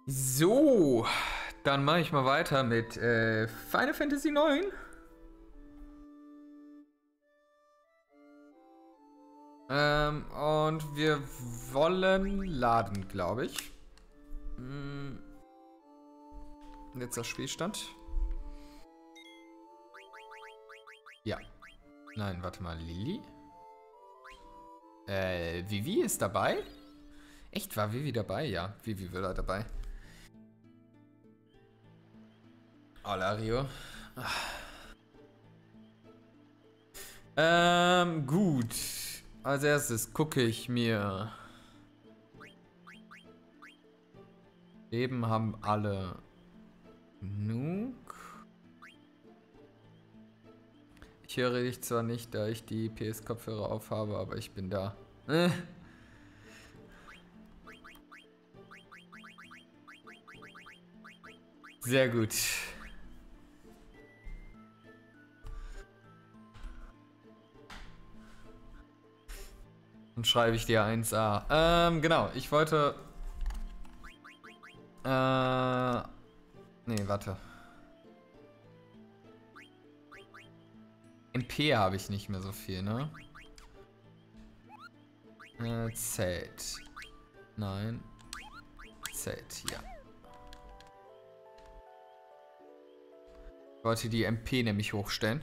So, dann mache ich mal weiter mit Final Fantasy 9. Und wir wollen laden, glaube ich. Letzter Spielstand. Ja. Nein, warte mal, Lili? Vivi ist dabei? Echt, war Vivi dabei? Ja, Vivi war dabei. Alario. Gut. Als erstes gucke ich mir. Leben haben alle genug. Ich höre dich zwar nicht, da ich die PS-Kopfhörer aufhabe, aber ich bin da. Sehr gut. Dann schreibe ich dir 1A. Genau, ich wollte... Nee, warte. MP habe ich nicht mehr so viel, ne? Z. Nein. Z, ja. Ich wollte die MP nämlich hochstellen.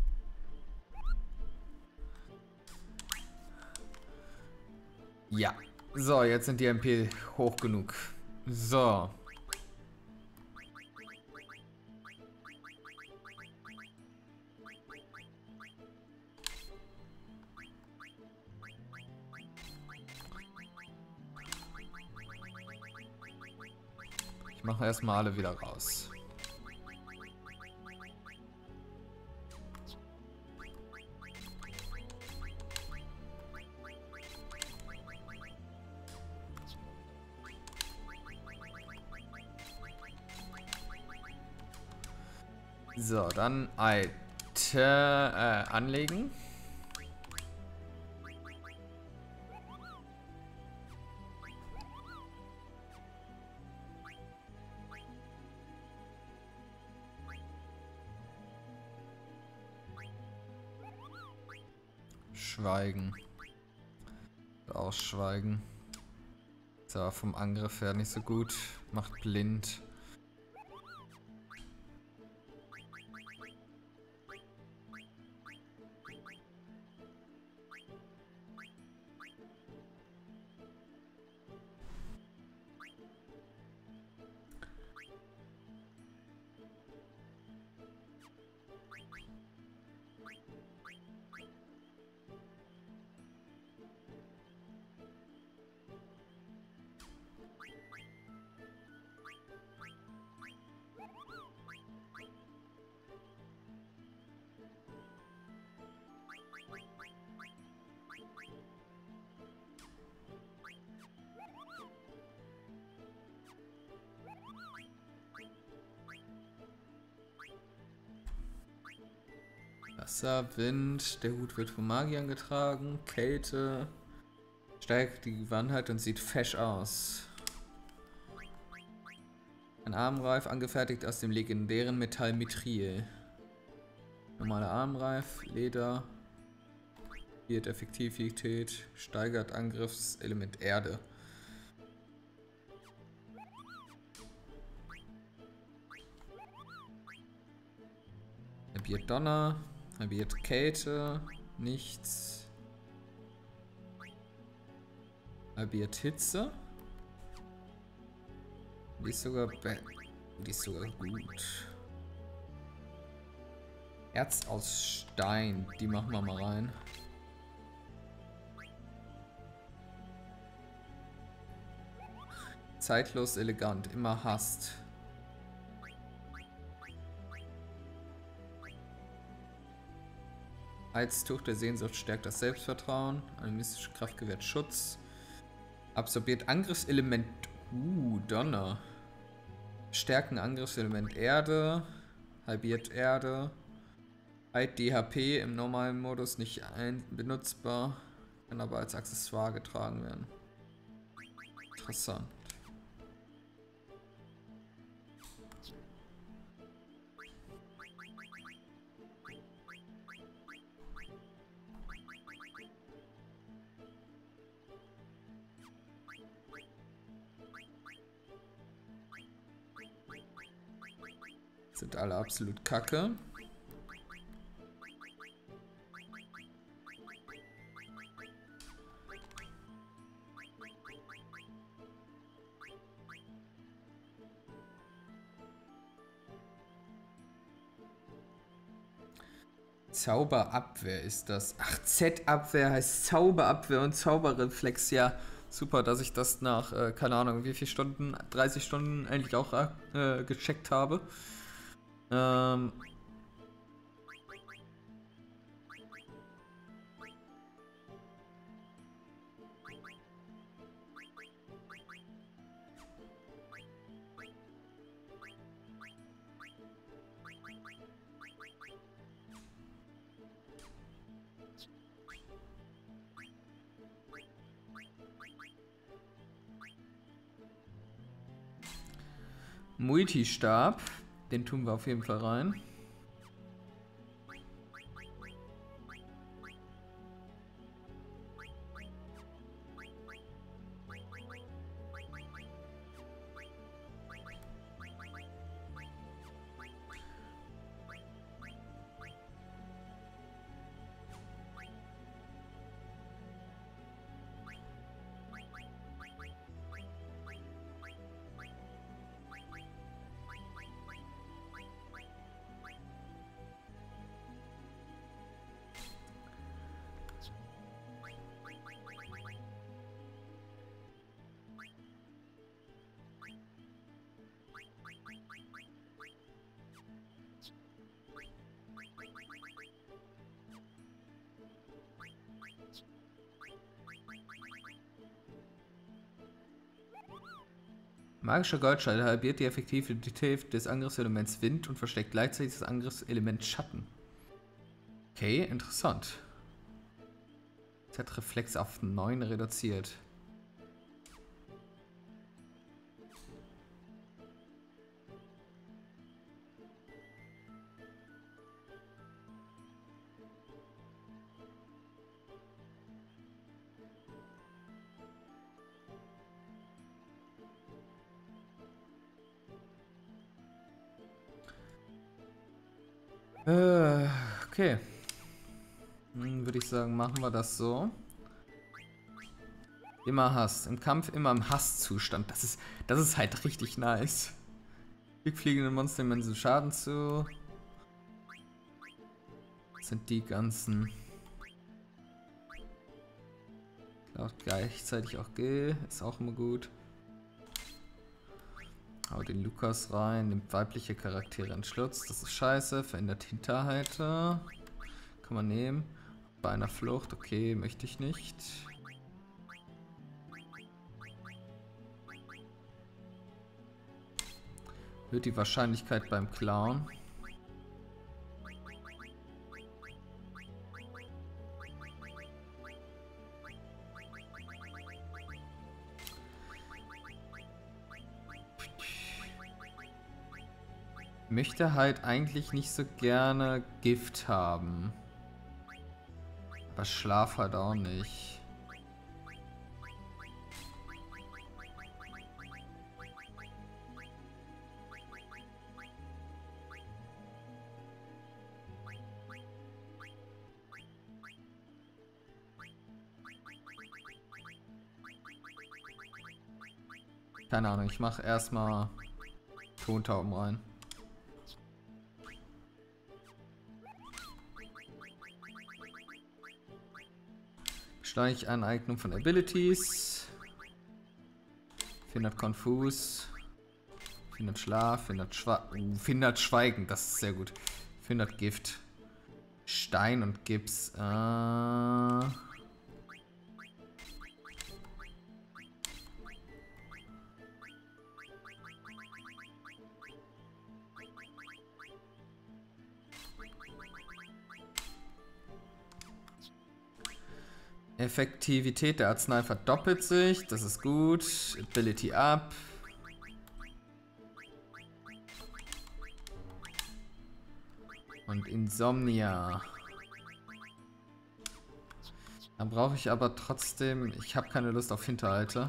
Ja. So, jetzt sind die MP hoch genug. So. Ich mache erstmal alle wieder raus. So, dann anlegen. Schweigen. Ausschweigen. Ist aber vom Angriff her nicht so gut. Macht blind. Wasser, Wind, der Hut wird von Magiern getragen, Kälte, steigt die Gewandtheit und sieht fesch aus. Ein Armreif, angefertigt aus dem legendären Metall Mithril. Normaler Armreif, Leder, erhöht Effektivität, steigert Angriffselement Erde. Halbiert Donner. Halbiert Kälte, nichts. Halbiert Hitze. Die ist sogar gut. Erz aus Stein, die machen wir mal rein. Zeitlos elegant, immer hasst. Heiztuch der Sehnsucht stärkt das Selbstvertrauen. Eine mystische Kraft gewährt Schutz. Absorbiert Angriffselement. Donner. Stärken Angriffselement Erde. Halbiert Erde. Heilt die HP im normalen Modus nicht benutzbar. Kann aber als Accessoire getragen werden. Interessant. Sind alle absolut kacke. Zauberabwehr ist das. Ach, Z-Abwehr heißt Zauberabwehr und Zauberreflex. Ja, super, dass ich das nach, keine Ahnung, wie viel Stunden, 30 Stunden eigentlich auch gecheckt habe. Multistab, den tun wir auf jeden Fall rein. Magischer Goldschall halbiert die Effektivität des Angriffselements Wind und versteckt gleichzeitig das Angriffselement Schatten. Okay, interessant. Z-Reflex auf 9 reduziert. Okay. Würde ich sagen, machen wir das so. Immer Hass. Im Kampf immer im Hasszustand. Das ist halt richtig nice. Fliegende Monster immensen Schaden zu. Das sind die ganzen. Laut gleichzeitig auch G. Ist auch immer gut. Hau den Lukas rein, nimmt weibliche Charaktere in Schutz, das ist scheiße, verändert Hinterhalte. Kann man nehmen. Bei einer Flucht, okay, möchte ich nicht. Wird die Wahrscheinlichkeit beim Clown. Möchte halt eigentlich nicht so gerne Gift haben. Aber Schlaf halt auch nicht. Keine Ahnung, ich mache erstmal Tontauben rein. Steig Aneignung von Abilities. Findet Konfus. Findet Schlaf. Findet Schweigen. Das ist sehr gut. Findet Gift. Stein und Gips. Effektivität der Arznei verdoppelt sich, das ist gut. Ability up. Und Insomnia. Dann brauche ich aber trotzdem... Ich habe keine Lust auf Hinterhalte.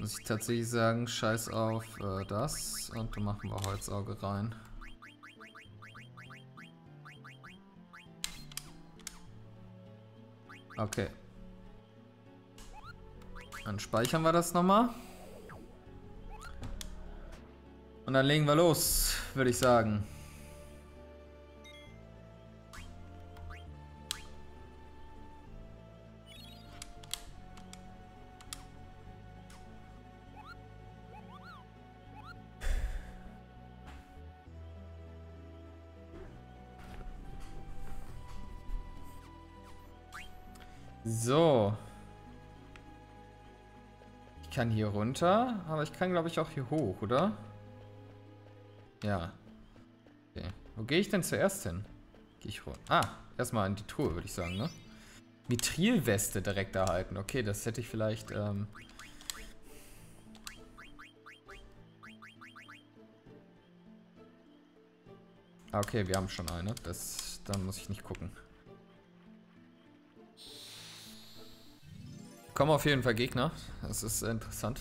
Muss ich tatsächlich sagen, scheiß auf das. Und dann machen wir Holzauge rein. Okay. Dann speichern wir das nochmal. Und dann legen wir los, würde ich sagen. So. Ich kann hier runter, aber ich kann, glaube ich, auch hier hoch, oder? Ja. Okay. Wo gehe ich denn zuerst hin? Gehe ich runter. Ah, erstmal in die Truhe, würde ich sagen, ne? Mithrilweste direkt erhalten. Okay, das hätte ich vielleicht, Okay, wir haben schon eine. Dann muss ich nicht gucken. Kommen auf jeden Fall Gegner. Das ist interessant.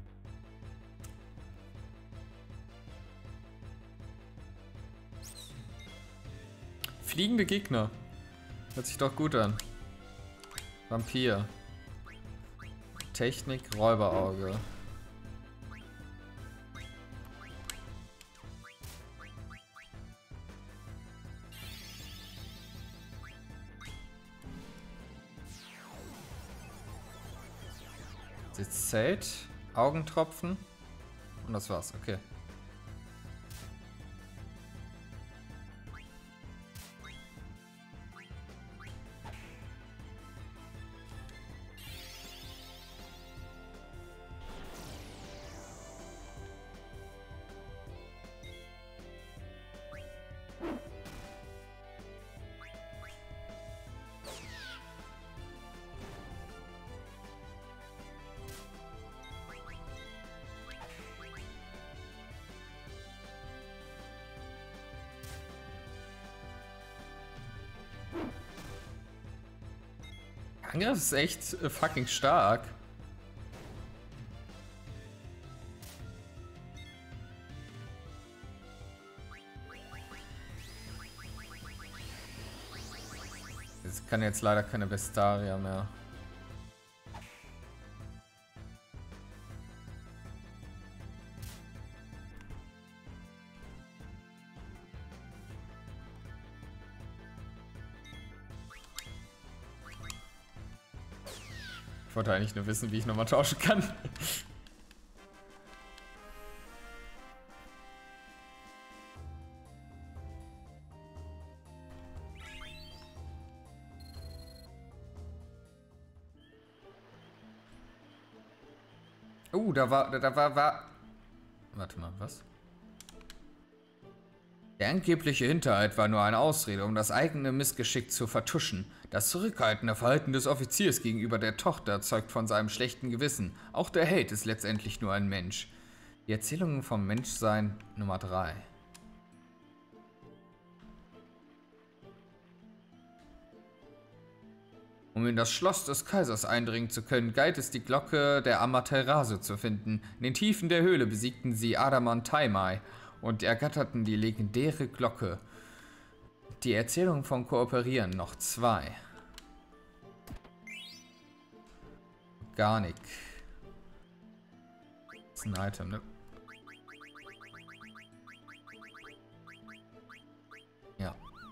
Fliegende Gegner. Hört sich doch gut an. Vampir. Technik, Räuberauge. Zelt, Augentropfen und das war's, okay. Angriff ist echt fucking stark. Es kann jetzt leider keine Bestaria mehr. Ich wollte eigentlich nur wissen, wie ich nochmal tauschen kann. Da war... Warte mal, was? Der angebliche Hinterhalt war nur eine Ausrede, um das eigene Missgeschick zu vertuschen. Das zurückhaltende Verhalten des Offiziers gegenüber der Tochter zeugt von seinem schlechten Gewissen. Auch der Held ist letztendlich nur ein Mensch. Die Erzählungen vom Menschsein Nummer 3. Um in das Schloss des Kaisers eindringen zu können, galt es, die Glocke der Amaterasu zu finden. In den Tiefen der Höhle besiegten sie Adaman Taimai und ergatterten die legendäre Glocke. Die Erzählung vom Kooperieren noch 2. Garnik. Das ist ein Item, ne? Ja.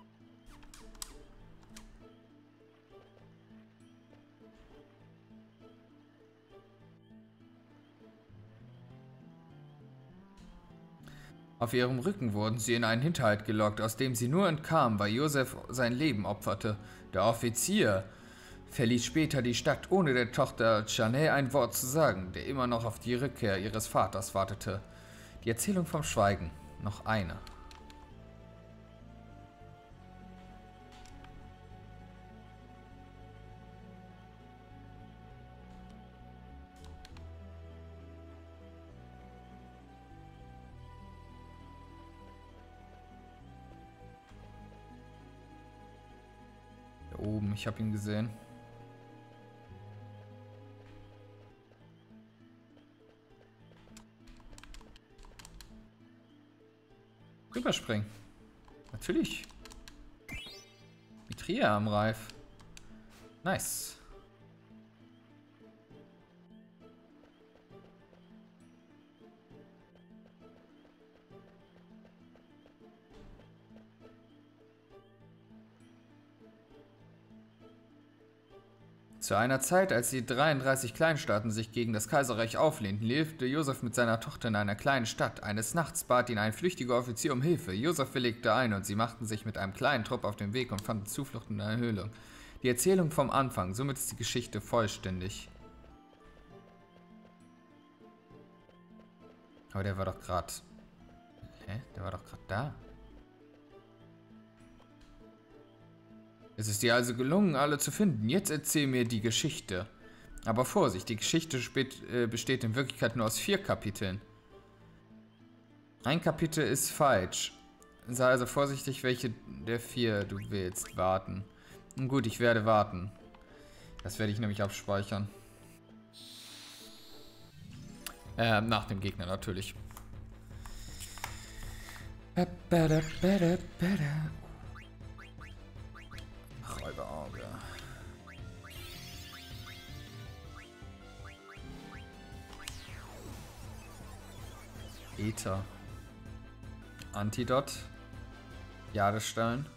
Auf ihrem Rücken wurden sie in einen Hinterhalt gelockt, aus dem sie nur entkamen, weil Josef sein Leben opferte. Der Offizier verließ später die Stadt, ohne der Tochter Chanel ein Wort zu sagen, der immer noch auf die Rückkehr ihres Vaters wartete. Die Erzählung vom Schweigen. Noch eine. Da oben, ich habe ihn gesehen. Superspringen. Natürlich. Mitria am Reif. Nice. Zu einer Zeit, als die 33 Kleinstaaten sich gegen das Kaiserreich auflehnten, lebte Josef mit seiner Tochter in einer kleinen Stadt. Eines Nachts bat ihn ein flüchtiger Offizier um Hilfe. Josef willigte ein und sie machten sich mit einem kleinen Trupp auf den Weg und fanden Zuflucht in einer Höhle. Die Erzählung vom Anfang, somit ist die Geschichte vollständig. Aber der war doch gerade... Hä? Der war doch gerade da. Es ist dir also gelungen, alle zu finden. Jetzt erzähl mir die Geschichte. Aber Vorsicht, die Geschichte besteht in Wirklichkeit nur aus 4 Kapiteln. Ein Kapitel ist falsch. Sei also vorsichtig, welche der 4 du willst. Warten. Gut, ich werde warten. Das werde ich nämlich abspeichern. Nach dem Gegner natürlich. Räuberauge. Ether. Antidot. Jadestein.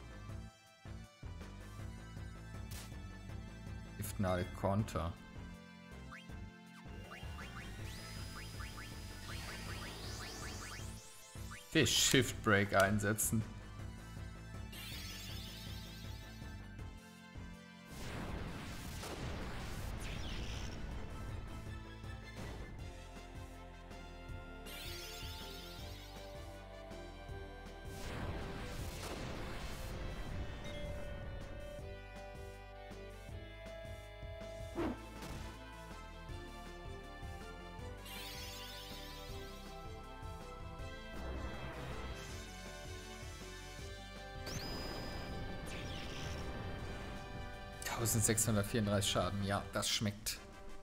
Giftnadel Konter. Ich will Shift Break einsetzen. $1634 Schaden, ja, das schmeckt.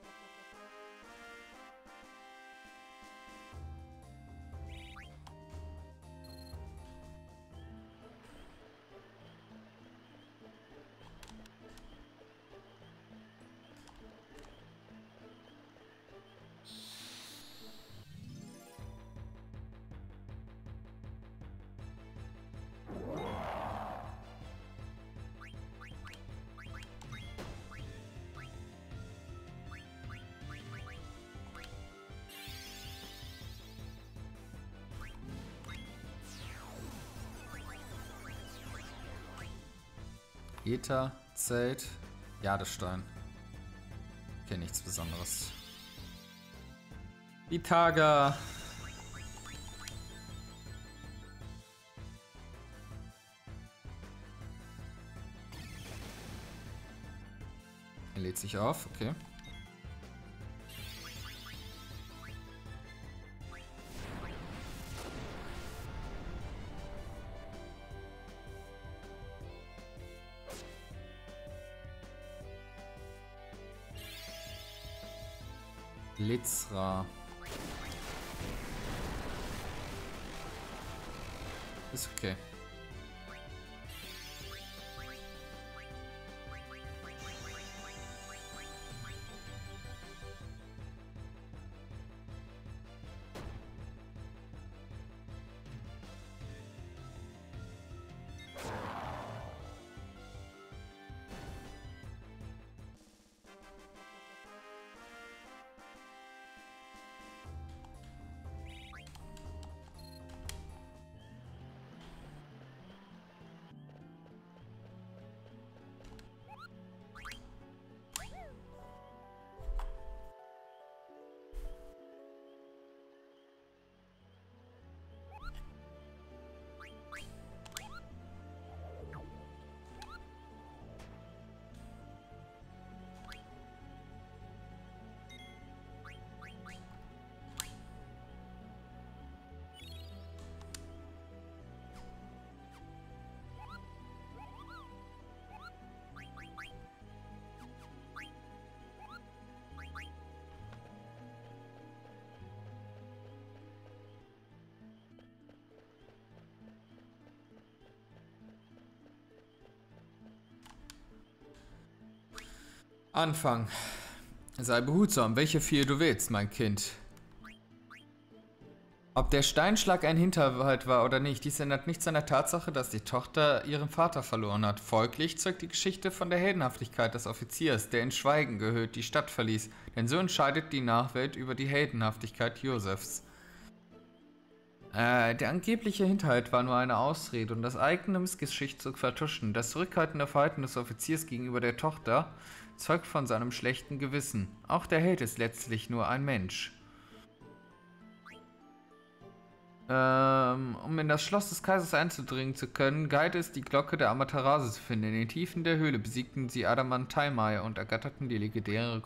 Ether, Zelt, Jadestein. Okay, nichts Besonderes. Itaga. Er lädt sich auf, okay. Blitzra. Ist okay. Anfang. Sei behutsam, welche vier du wählst, mein Kind. Ob der Steinschlag ein Hinterhalt war oder nicht, dies ändert nichts an der Tatsache, dass die Tochter ihren Vater verloren hat. Folglich zeugt die Geschichte von der Heldenhaftigkeit des Offiziers, der in Schweigen gehüllt die Stadt verließ. Denn so entscheidet die Nachwelt über die Heldenhaftigkeit Josephs. Der angebliche Hinterhalt war nur eine Ausrede, um das eigene Missgeschick zu vertuschen. Das zurückhaltende Verhalten des Offiziers gegenüber der Tochter zeugt von seinem schlechten Gewissen. Auch der Held ist letztlich nur ein Mensch. Um in das Schloss des Kaisers einzudringen zu können, galt es, die Glocke der Amaterasu zu finden. In den Tiefen der Höhle besiegten sie Adamantaimai und ergatterten die legendäre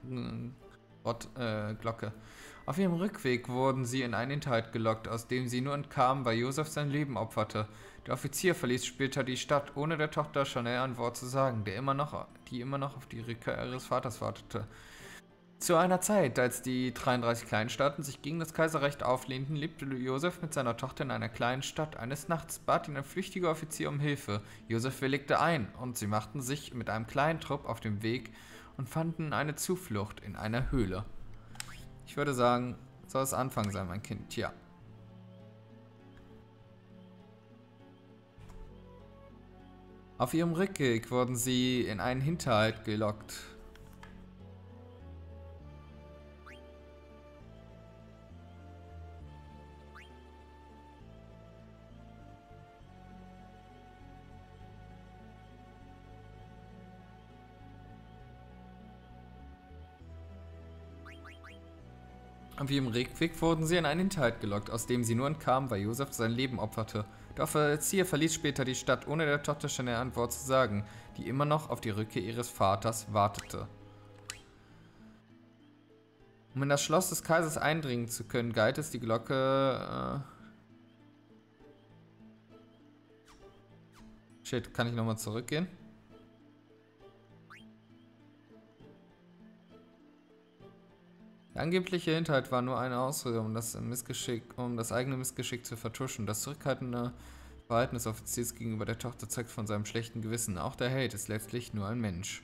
Glocke. Auf ihrem Rückweg wurden sie in einen Hinterhalt gelockt, aus dem sie nur entkamen, weil Joseph sein Leben opferte. Der Offizier verließ später die Stadt, ohne der Tochter Chanel ein Wort zu sagen, die immer noch auf die Rückkehr ihres Vaters wartete. Zu einer Zeit, als die 33 Kleinstaaten sich gegen das Kaiserreich auflehnten, lebte Joseph mit seiner Tochter in einer kleinen Stadt. Eines Nachts bat ihn ein flüchtiger Offizier um Hilfe. Joseph willigte ein und sie machten sich mit einem kleinen Trupp auf den Weg und fanden eine Zuflucht in einer Höhle. Ich würde sagen, soll es Anfang sein, mein Kind, ja. Auf ihrem Rückweg wurden sie in einen Hinterhalt gelockt. Auf ihrem Rückweg wurden sie in einen Hinterhalt gelockt, aus dem sie nur entkamen, weil Joseph sein Leben opferte. Der Offizier verließ später die Stadt, ohne der Tochter Chanel ein Wort zu sagen, die immer noch auf die Rückkehr ihres Vaters wartete. Um in das Schloss des Kaisers eindringen zu können, galt es, die Glocke... Shit, kann ich nochmal zurückgehen? Der angebliche Hinterhalt war nur eine Ausrede, um das eigene Missgeschick zu vertuschen. Das zurückhaltende Verhalten des Offiziers gegenüber der Tochter zeugt von seinem schlechten Gewissen. Auch der Held ist letztlich nur ein Mensch.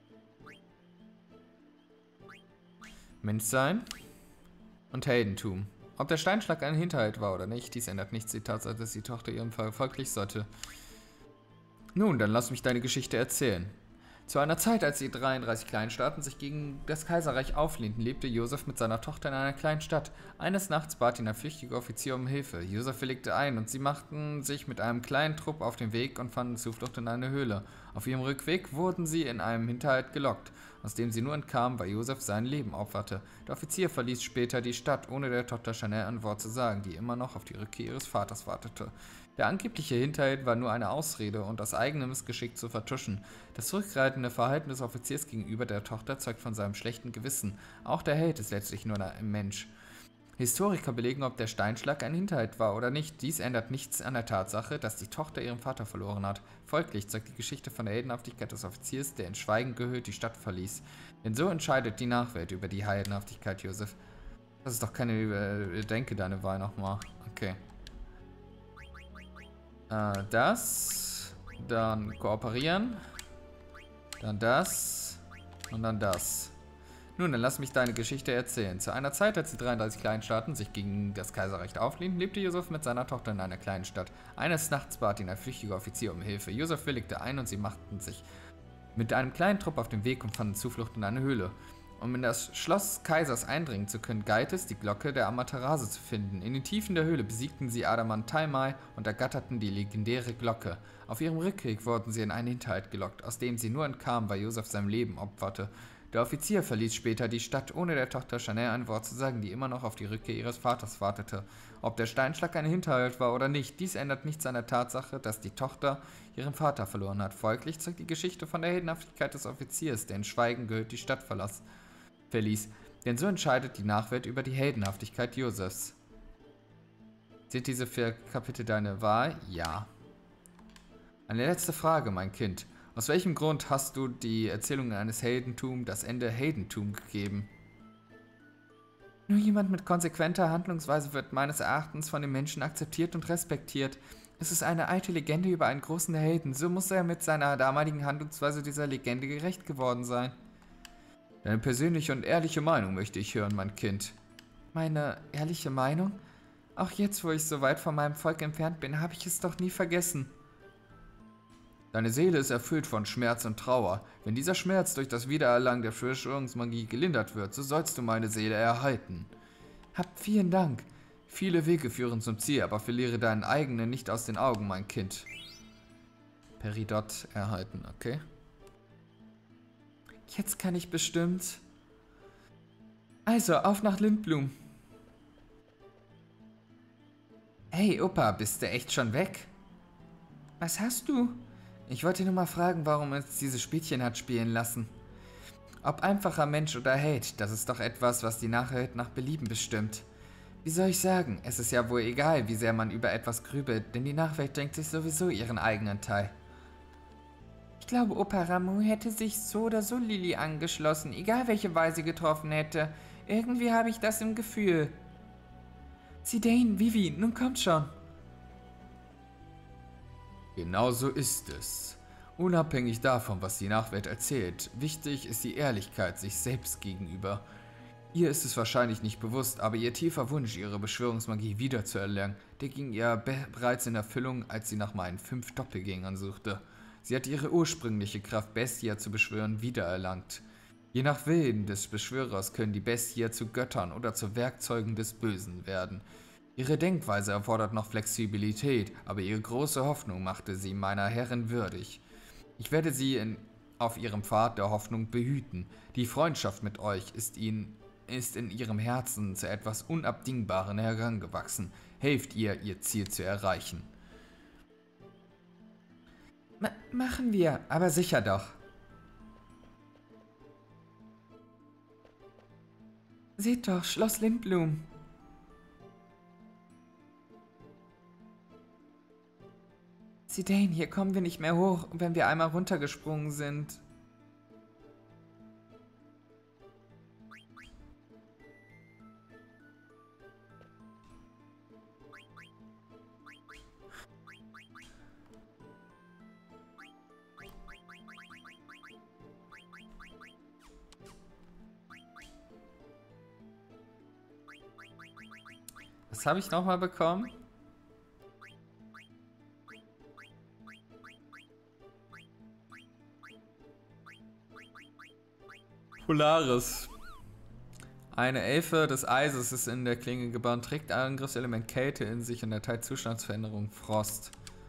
Mensch sein und Heldentum. Ob der Steinschlag ein Hinterhalt war oder nicht, dies ändert nichts die Tatsache, dass die Tochter ihrem Fall folglich sollte. Nun, dann lass mich deine Geschichte erzählen. Zu einer Zeit, als die 33 Kleinstaaten sich gegen das Kaiserreich auflehnten, lebte Joseph mit seiner Tochter in einer kleinen Stadt. Eines Nachts bat ihn ein flüchtiger Offizier um Hilfe. Joseph willigte ein und sie machten sich mit einem kleinen Trupp auf den Weg und fanden Zuflucht in eine Höhle. Auf ihrem Rückweg wurden sie in einem Hinterhalt gelockt, aus dem sie nur entkamen, weil Joseph sein Leben opferte. Der Offizier verließ später die Stadt, ohne der Tochter Chanel ein Wort zu sagen, die immer noch auf die Rückkehr ihres Vaters wartete. Der angebliche Hinterhalt war nur eine Ausrede, um das eigene Missgeschick zu vertuschen. Das zurückhaltende Verhalten des Offiziers gegenüber der Tochter zeugt von seinem schlechten Gewissen. Auch der Held ist letztlich nur ein Mensch. Historiker belegen, ob der Steinschlag ein Hinterhalt war oder nicht. Dies ändert nichts an der Tatsache, dass die Tochter ihren Vater verloren hat. Folglich zeugt die Geschichte von der Heldenhaftigkeit des Offiziers, der in Schweigen gehüllt die Stadt verließ. Denn so entscheidet die Nachwelt über die Heldenhaftigkeit Joseph. Das ist doch keine Denke deine Wahl nochmal. Okay. Das, dann kooperieren, dann das und dann das. Nun, dann lass mich deine Geschichte erzählen. Zu einer Zeit, als die 33 Kleinstaaten sich gegen das Kaiserreich auflehnten, lebte Joseph mit seiner Tochter in einer kleinen Stadt. Eines Nachts bat ihn ein flüchtiger Offizier um Hilfe. Joseph willigte ein und sie machten sich mit einem kleinen Trupp auf den Weg und fanden Zuflucht in eine Höhle. Um in das Schloss des Kaisers eindringen zu können, galt es, die Glocke der Amaterasu zu finden. In den Tiefen der Höhle besiegten sie Adamantaimai und ergatterten die legendäre Glocke. Auf ihrem Rückweg wurden sie in einen Hinterhalt gelockt, aus dem sie nur entkamen, weil Joseph sein Leben opferte. Der Offizier verließ später die Stadt, ohne der Tochter Chanel ein Wort zu sagen, die immer noch auf die Rückkehr ihres Vaters wartete. Ob der Steinschlag ein Hinterhalt war oder nicht, dies ändert nichts an der Tatsache, dass die Tochter ihren Vater verloren hat. Folglich zeugt die Geschichte von der Heldenhaftigkeit des Offiziers, der in Schweigen gehüllt die Stadt verließ. Denn so entscheidet die Nachwelt über die Heldenhaftigkeit Josephs. Sind diese 4 Kapitel deine Wahl? Ja. Eine letzte Frage, mein Kind. Aus welchem Grund hast du die Erzählung eines Heldentums das Ende Heldentum gegeben? Nur jemand mit konsequenter Handlungsweise wird meines Erachtens von den Menschen akzeptiert und respektiert. Es ist eine alte Legende über einen großen Helden. So muss er mit seiner damaligen Handlungsweise dieser Legende gerecht geworden sein. Deine persönliche und ehrliche Meinung möchte ich hören, mein Kind. Meine ehrliche Meinung? Auch jetzt, wo ich so weit von meinem Volk entfernt bin, habe ich es doch nie vergessen. Deine Seele ist erfüllt von Schmerz und Trauer. Wenn dieser Schmerz durch das Wiedererlangen der Verschwörungsmagie gelindert wird, so sollst du meine Seele erhalten. Habt vielen Dank. Viele Wege führen zum Ziel, aber verliere deinen eigenen nicht aus den Augen, mein Kind. Peridot erhalten, okay. Jetzt kann ich bestimmt... Also, auf nach Lindblum. Hey, Opa, bist du echt schon weg? Was hast du? Ich wollte nur mal fragen, warum uns dieses Spielchen hat spielen lassen. Ob einfacher Mensch oder Held, das ist doch etwas, was die Nachwelt nach Belieben bestimmt. Wie soll ich sagen, es ist ja wohl egal, wie sehr man über etwas grübelt, denn die Nachwelt denkt sich sowieso ihren eigenen Teil. Ich glaube, Opa Ramu hätte sich so oder so Lili angeschlossen, egal welche Wahl sie getroffen hätte. Irgendwie habe ich das im Gefühl. Zidane, Vivi, nun kommt schon. Genau so ist es. Unabhängig davon, was die Nachwelt erzählt, wichtig ist die Ehrlichkeit sich selbst gegenüber. Ihr ist es wahrscheinlich nicht bewusst, aber ihr tiefer Wunsch, ihre Beschwörungsmagie wiederzuerlangen, der ging ihr bereits in Erfüllung, als sie nach meinen 5 Doppelgängern suchte. Sie hat ihre ursprüngliche Kraft, Bestia zu beschwören, wiedererlangt. Je nach Willen des Beschwörers können die Bestia zu Göttern oder zu Werkzeugen des Bösen werden. Ihre Denkweise erfordert noch Flexibilität, aber ihre große Hoffnung machte sie meiner Herrin würdig. Ich werde sie auf ihrem Pfad der Hoffnung behüten. Die Freundschaft mit euch ist in ihrem Herzen zu etwas Unabdingbaren herangewachsen. Helft ihr, ihr Ziel zu erreichen. Machen wir, aber sicher doch. Seht doch, Schloss Lindblum. Zidane, hier kommen wir nicht mehr hoch, wenn wir einmal runtergesprungen sind. Was habe ich nochmal bekommen? Polaris. Eine Elfe des Eises ist in der Klinge gebannt, trägt Angriffselement Kälte in sich und erteilt Zustandsveränderung Frost.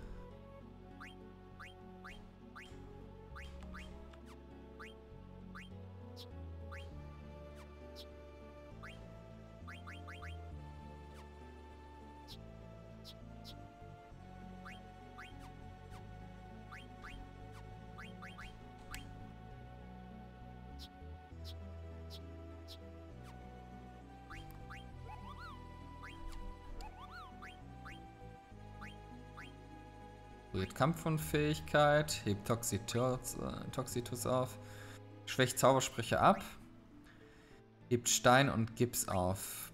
Berührt Kampfunfähigkeit, hebt Toxitus auf, schwächt Zaubersprüche ab, hebt Stein und Gips auf,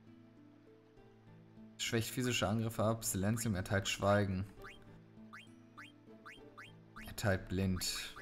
schwächt physische Angriffe ab, Silenzium erteilt Schweigen, erteilt Blind.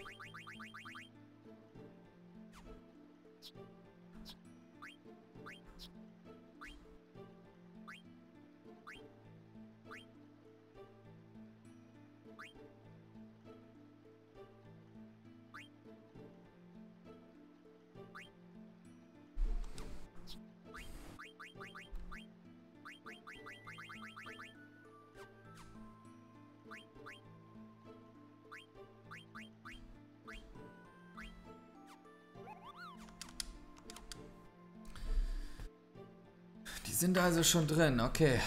Die sind also schon drin, okay.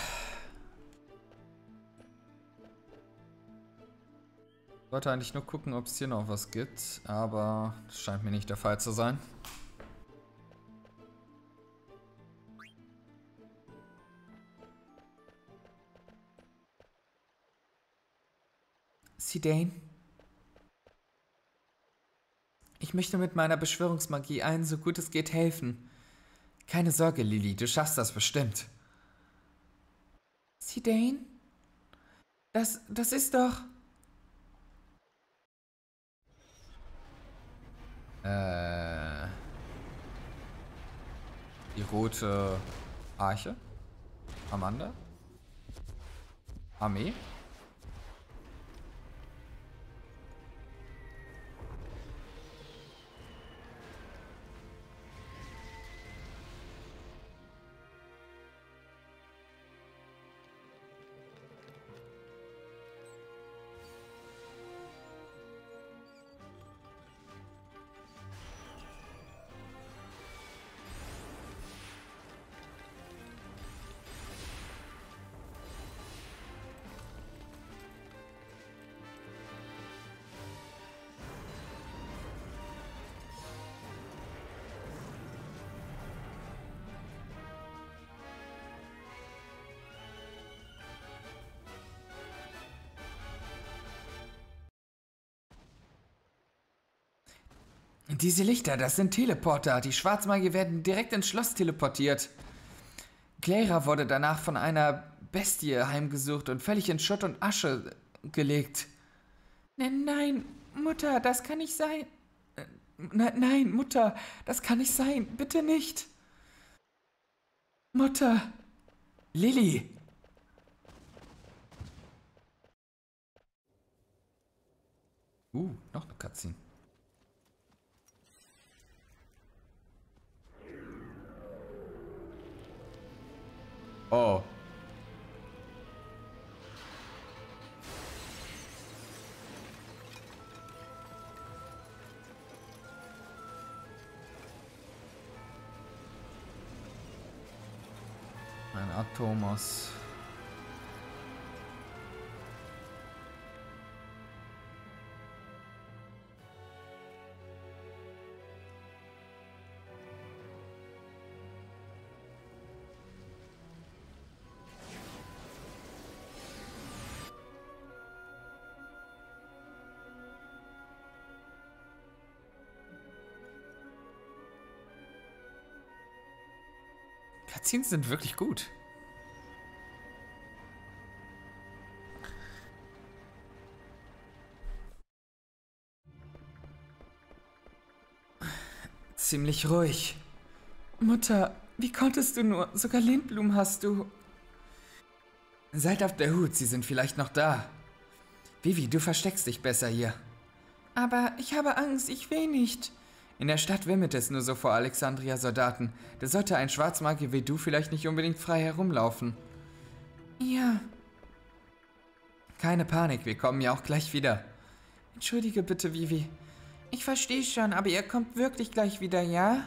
Ich wollte eigentlich nur gucken, ob es hier noch was gibt, aber das scheint mir nicht der Fall zu sein. Zidane? Ich möchte mit meiner Beschwörungsmagie allen so gut es geht helfen. Keine Sorge, Lili, du schaffst das bestimmt. Zidane? Das ist doch... Die rote Arche. Amanda. Armee. Diese Lichter, das sind Teleporter. Die Schwarzmagier werden direkt ins Schloss teleportiert. Clara wurde danach von einer Bestie heimgesucht und völlig in Schutt und Asche gelegt. Nein, Mutter, das kann nicht sein. Nein, Mutter, das kann nicht sein. Bitte nicht. Mutter. Lilly. Noch eine Cutscene. Oh. Ein Atomos. Cutscenes sind wirklich gut. Ziemlich ruhig. Mutter, wie konntest du nur? Sogar Lindblum hast du. Seid auf der Hut, sie sind vielleicht noch da. Vivi, du versteckst dich besser hier. Aber ich habe Angst, ich will nicht. In der Stadt wimmelt es nur so vor Alexandria-Soldaten. Da sollte ein Schwarzmagier wie du vielleicht nicht unbedingt frei herumlaufen. Ja. Keine Panik, wir kommen ja auch gleich wieder. Entschuldige bitte, Vivi. Ich verstehe schon, aber ihr kommt wirklich gleich wieder, ja?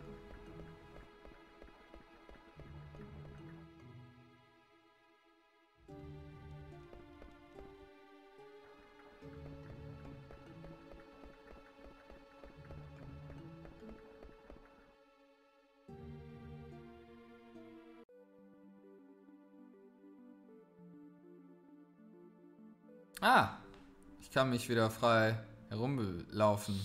Ah, ich kann mich wieder frei herumlaufen.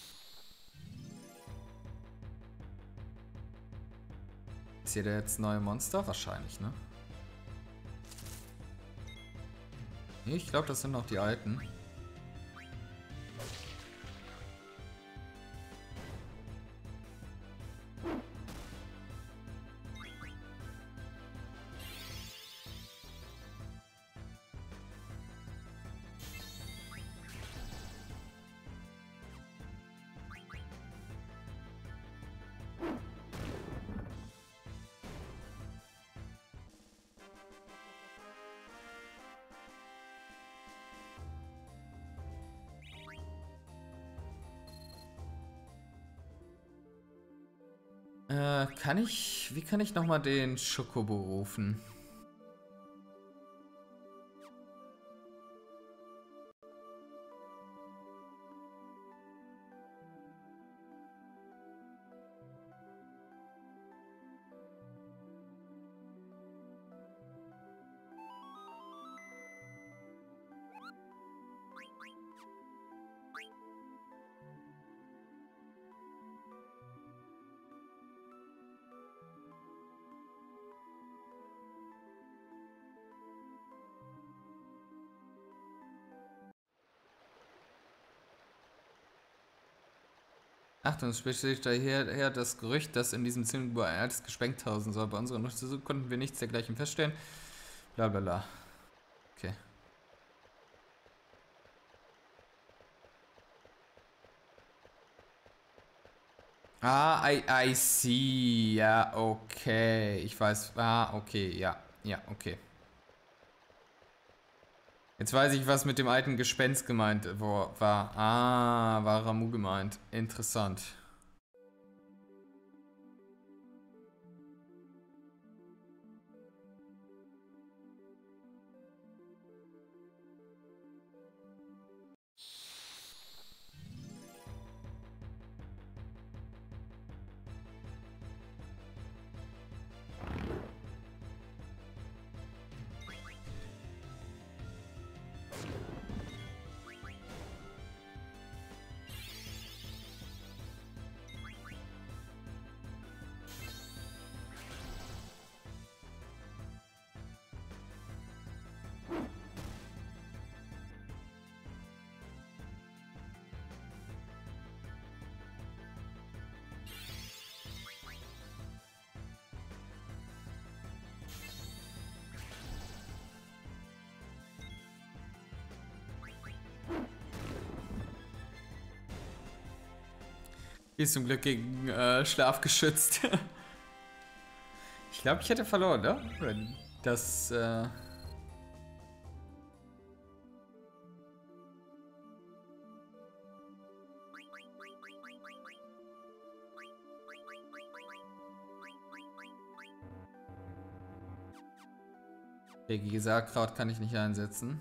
Ist hier jetzt neue Monster? Wahrscheinlich, ne? Nee, ich glaube, das sind noch die alten. Wie kann ich nochmal den Schokobo rufen? Achtung, es besteht daher das Gerücht, dass in diesem Zinngebäude ein altes Gespenst hausen soll. Bei unserer Untersuchung konnten wir nichts dergleichen feststellen. Blablabla. Okay. Ah, I see. Ja, okay. Ich weiß. Ah, okay. Ja. Ja, okay. Jetzt weiß ich, was mit dem alten Gespenst gemeint war. Ah, war Ramu gemeint. Interessant. Die ist zum Glück gegen Schlaf geschützt. Ich glaube, ich hätte verloren, ne? Wenn das. Der Gisarkraut kann ich nicht einsetzen.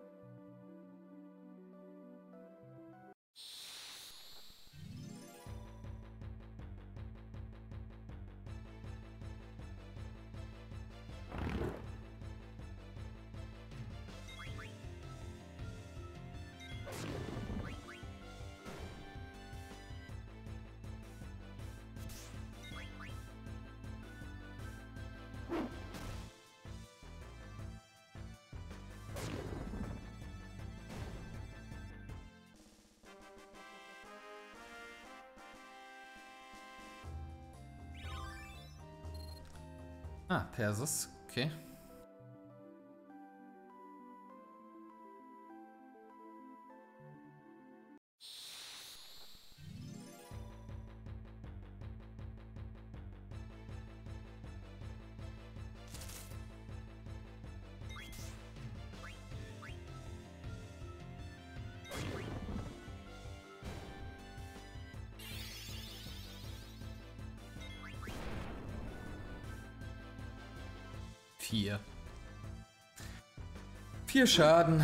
Ah, Persus, okay. Vier Schaden.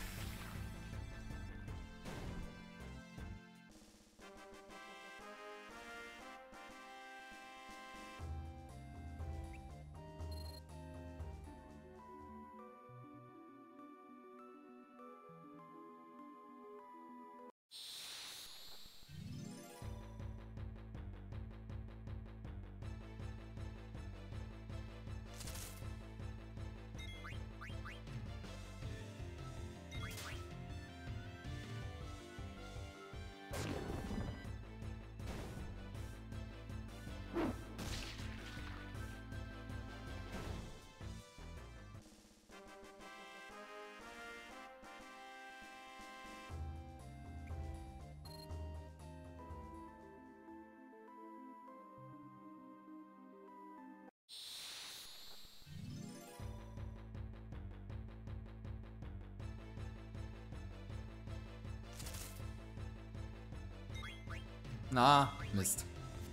Na, Mist.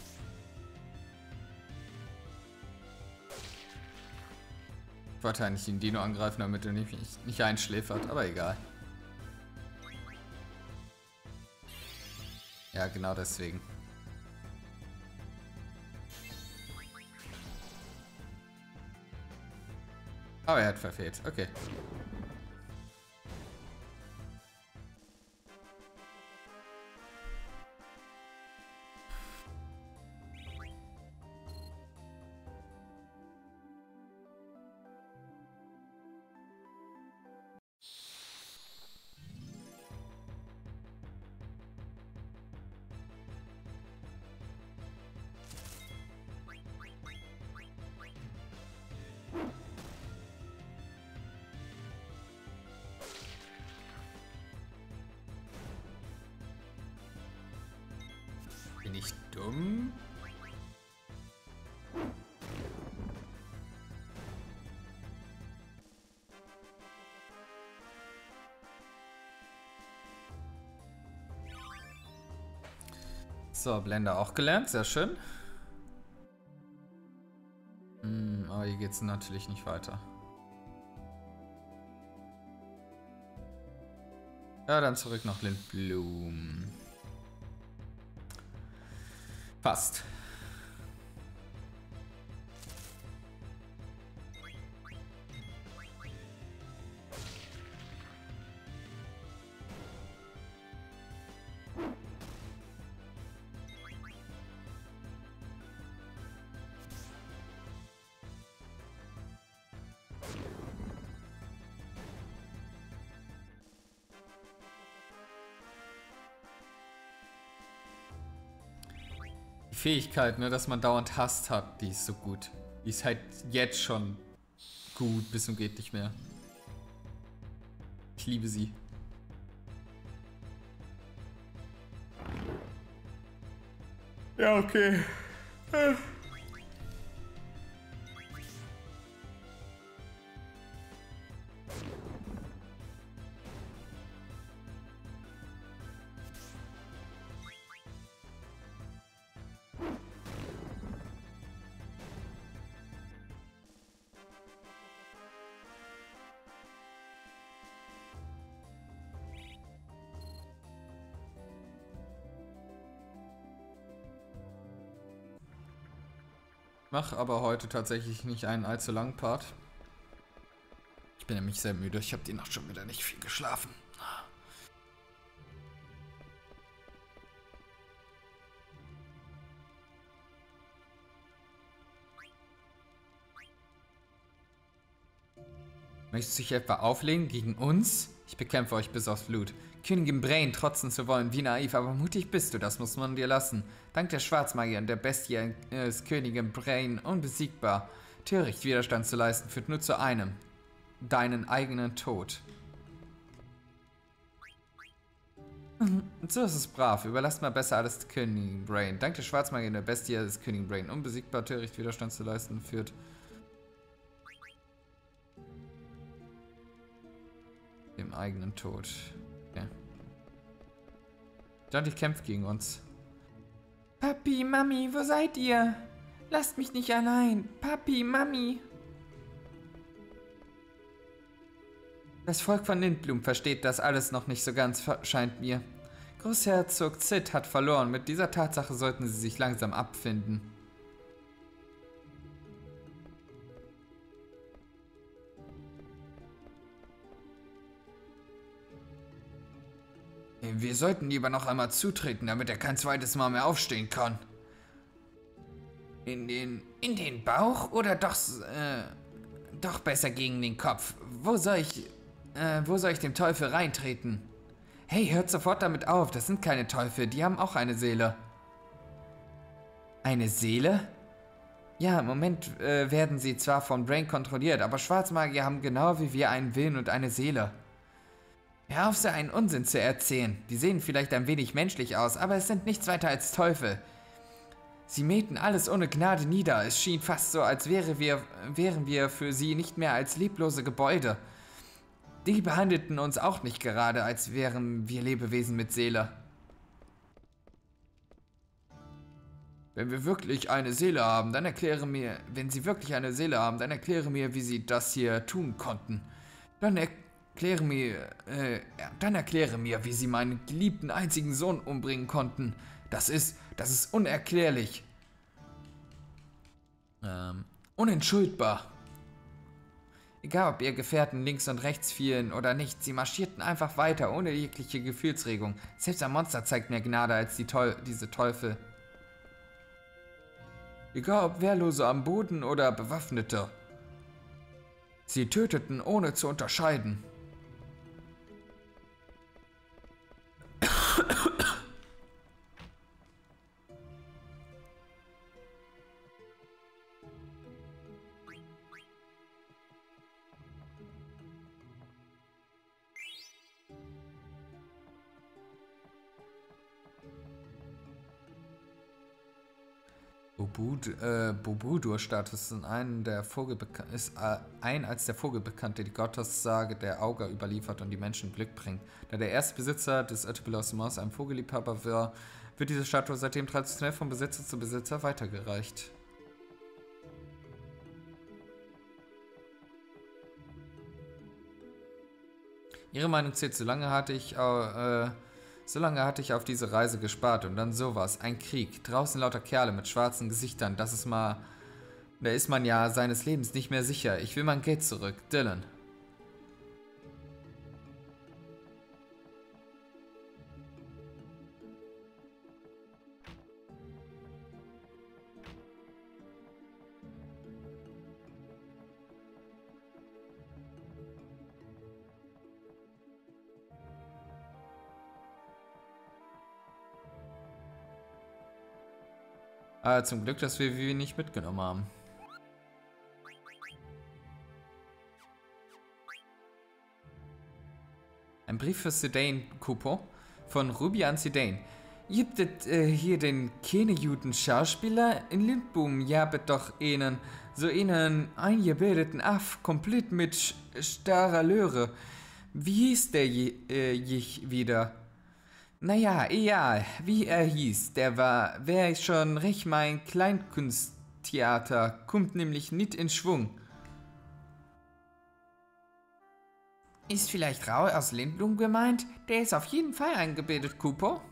Ich wollte eigentlich den Dino angreifen, damit er nicht einschläfert, aber egal. Ja, genau deswegen. Aber er hat verfehlt, okay. Bin ich dumm? So, Blender auch gelernt, sehr schön. Aber hier geht es natürlich nicht weiter. Ja, dann zurück nach Lindblum. Passt. Die Fähigkeit, ne, dass man dauernd Hass hat, die ist so gut. Die ist halt jetzt schon gut, bis zum geht nicht mehr. Ich liebe sie. Ja, okay. Mach aber heute tatsächlich nicht einen allzu langen Part. Ich bin nämlich sehr müde. Ich habe die Nacht schon wieder nicht viel geschlafen. Möchtest du dich etwa auflehnen gegen uns? Ich bekämpfe euch bis aufs Blut. Königin Brain trotzen zu wollen, wie naiv, aber mutig bist du, das muss man dir lassen. Dank der Schwarzmagier und der Bestie ist Königin Brain unbesiegbar. Töricht Widerstand zu leisten führt nur zu einem. Deinen eigenen Tod. So ist es brav. Überlasst mal besser alles der Königin Brain. Dank der Schwarzmagier und der Bestie ist Königin Brain unbesiegbar. Töricht Widerstand zu leisten führt dem eigenen Tod. Okay. Dante kämpft gegen uns. Papi, Mami, wo seid ihr? Lasst mich nicht allein. Papi, Mami. Das Volk von Lindblum versteht das alles noch nicht so ganz, scheint mir. Großherzog Cid hat verloren. Mit dieser Tatsache sollten sie sich langsam abfinden. Wir sollten lieber noch einmal zutreten, damit er kein zweites Mal mehr aufstehen kann. In den Bauch oder doch besser gegen den Kopf? Wo soll ich dem Teufel reintreten? Hey, hört sofort damit auf, das sind keine Teufel, die haben auch eine Seele. Eine Seele? Ja, im Moment werden sie zwar von Brain kontrolliert, aber Schwarzmagier haben genau wie wir einen Willen und eine Seele. Hör auf, so einen Unsinn zu erzählen. Die sehen vielleicht ein wenig menschlich aus, aber es sind nichts weiter als Teufel. Sie mähten alles ohne Gnade nieder. Es schien fast so, als wären wir für sie nicht mehr als leblose Gebäude. Die behandelten uns auch nicht gerade, als wären wir Lebewesen mit Seele. Wenn sie wirklich eine Seele haben, dann erkläre mir, wie sie das hier tun konnten. Dann erkläre mir, wie sie meinen geliebten einzigen Sohn umbringen konnten. Das ist unerklärlich. Unentschuldbar. Egal, ob ihr Gefährten links und rechts fielen oder nicht, sie marschierten einfach weiter, ohne jegliche Gefühlsregung. Selbst ein Monster zeigt mehr Gnade als diese Teufel. Egal, ob Wehrlose am Boden oder Bewaffnete. Sie töteten, ohne zu unterscheiden. Bobudurstatus ist ein als der Vogel bekannt, der die Gottessage der Auga überliefert und die Menschen Glück bringt. Da der erste Besitzer des Etablissements ein Vogelliebhaber war, wird diese Statue seitdem traditionell von Besitzer zu Besitzer weitergereicht. Ihre Meinung zählt, solange hatte ich auf diese Reise gespart und dann sowas. Ein Krieg. Draußen lauter Kerle mit schwarzen Gesichtern. Da ist man ja seines Lebens nicht mehr sicher. Ich will mein Geld zurück. Dylan. Zum Glück, dass wir Vivi nicht mitgenommen haben. Ein Brief für Zidane, Kupo. Von Ruby an Zidane. Gibt es hier den Kene-Juden-Schauspieler in Lindboom? Ja, doch so einen eingebildeten Aff, komplett mit starrer Löhre. Wie hieß der wieder? Naja, egal, wie er hieß, wär schon recht mein Kleinkunsttheater, kommt nämlich nicht in Schwung. Ist vielleicht Raul aus Lindblum gemeint? Der ist auf jeden Fall eingebildet, Kupo.